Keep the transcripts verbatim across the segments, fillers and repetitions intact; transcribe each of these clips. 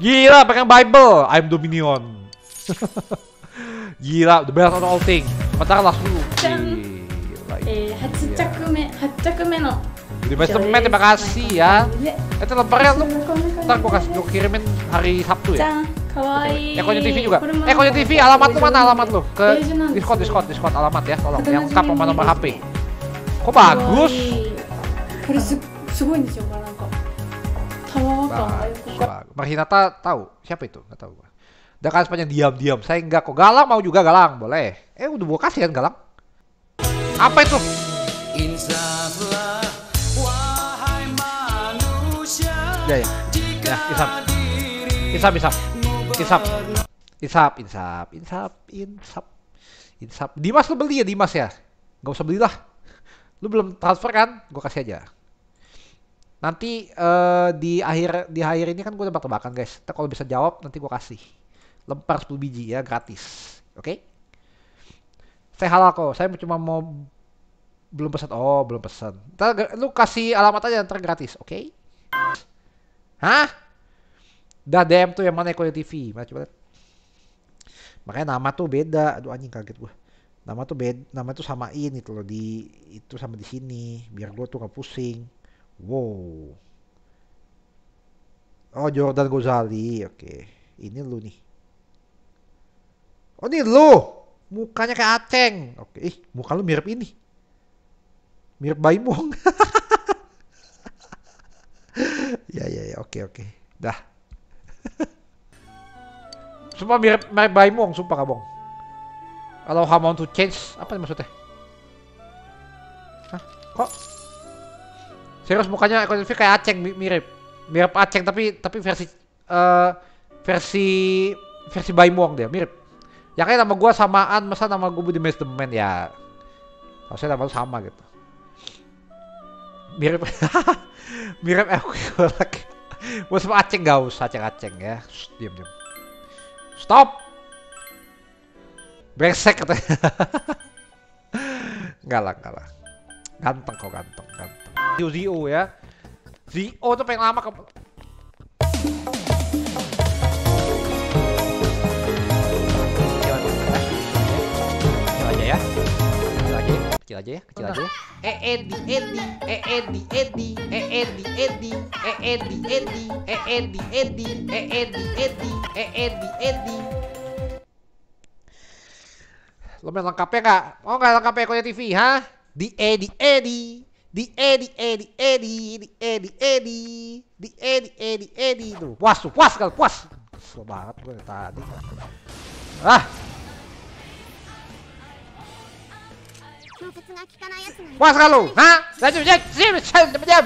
Gila, pegang Bible. I'm Dominion. Gila, the best of all thing. Bentar lah dulu. Gila. Eh, delapan着目、はち着目の。 Di basement, terima kasih ya. Itu lemparnya lu. Ntar gua kasih gua kirimin hari Sabtu ya. Kawaii. Ekonya T V juga. Ekonya T V, alamat lu mana alamat lu? Ke Discord, Discord, Discord alamat ya, tolong. Yang lengkap sama nomor H P. Kok bagus? これすすごいんですよ、これなんか。tawa感がよく。 Mas Hinata tahu siapa itu? Nggak tahu gua. Udah kan sepanjang diam-diam. Saya enggak kok. Galang mau juga Galang, boleh. Eh udah gua kasih kan Galang. Apa itu? Ya ya. Ya, Isap. Isap, Isap. Isap. Isap, Insap, Insap, Insap. Insap. Dimas lu beli ya Dimas ya? Gak usah belilah. Lu belum transfer kan? Gua kasih aja. Nanti uh, di akhir di akhir ini kan gue tebak-tebakan guys. Ntar kalau bisa jawab nanti gue kasih lempar sepuluh biji ya gratis. Oke? Okay? Saya halal kok. Saya cuma mau belum pesan. Oh belum pesan. Ntar lu kasih alamat aja ntar gratis. Oke? Okay? Hah? Dah D M tuh yang mana Ekonya T V? Mana coba lihat. Makanya nama tuh beda. Aduh anjing kaget gue. Nama tuh beda. Nama tuh samain itu loh di itu sama di sini. Biar gue tuh gak pusing. Wow. Oh Jordan Gozali. Oke. Ini lu nih. Oh ini lu. Mukanya kayak Aceng. Oke. Ih muka lu mirip ini. Mirip Baimong. Ya ya ya. Oke oke. Dah. Sumpah mirip, mirip Baimong. Sumpah kabong. Kalau how want to change. Apa maksudnya? Hah? Kok? Serius mukanya Ekonya T V kayak Aceng mirip. Mirip Aceng tapi tapi versi uh, versi versi Baimong dia mirip. Ya kayak nama gua samaan, masa nama gua Budi Mesdemen ya. Harusnya nama lu sama gitu. Mirip. Mirip eh gua sama Aceng gak usah Aceng-Aceng ya. Shh, diam diam. Stop. Brengsek katanya. Enggak lah, enggak lah. Ganteng kok, ganteng, ganteng. Zio Zio ya. Zio tuh pengen lama ke... Kecil aja ya. Kecil aja ya. Kecil aja ya. Kecil aja ya. Eh Edi Edi. Eh Edi Edi. Eh Edi Edi. Eh Edi Edi. Eh Edi Edi. Eh Edi Edi. Eh Edi Edi. Lo main lengkapnya nggak? Oh nggak lengkapnya Ekonya T V, ha? Di Edi Edi. Di Edi Edi Edi di Edi Edi di Edi Edi Edi tuh puas tuh puas kali puas slow banget gue tadi ah puas kalau hah lanjut lanjut sih jam jam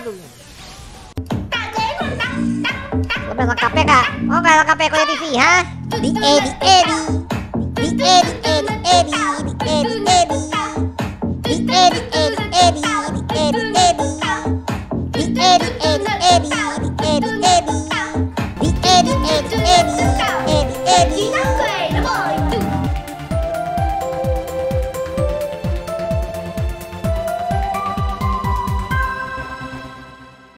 lebih lengkapnya kak oh nggak lengkapnya Ekonya T V ha di Edi Edi di Edi Edi Edi di Edi Edi di Edi Edi Edi di Edi Edi di Edi Edi Edi